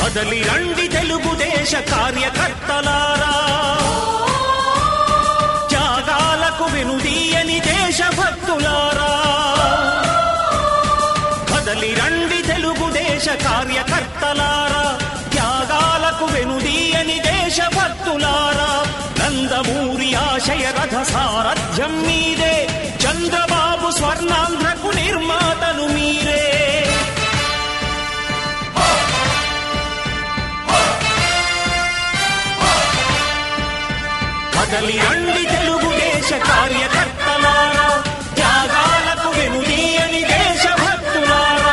కదలి రండి తెలుగుదేశ కార్యకర్తలారా, త్యాగాలకు వెనుదీయని దేశభక్తులారా. కదలి రండి తెలుగుదేశ కార్యకర్తలారా, త్యాగాలకు వెనుదీయని దేశభక్తులారా. నందమూరి ఆశయ రథ సారథ్యం మీదే, చంద్రబాబు స్వర్ణాంధ్రకు నిర్మాతలు మీరే. కదలి రండి తెలుగుదేశ కార్యకర్తలారా, త్యాగాలకు వెనుదీయని దేశభక్తులారా.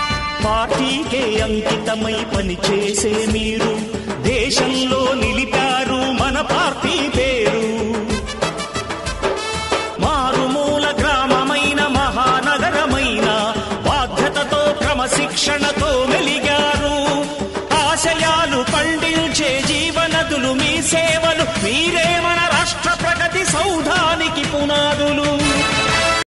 పార్టీకే అంకితమై పనిచేసే మీరు దేశంలో నిలిపారు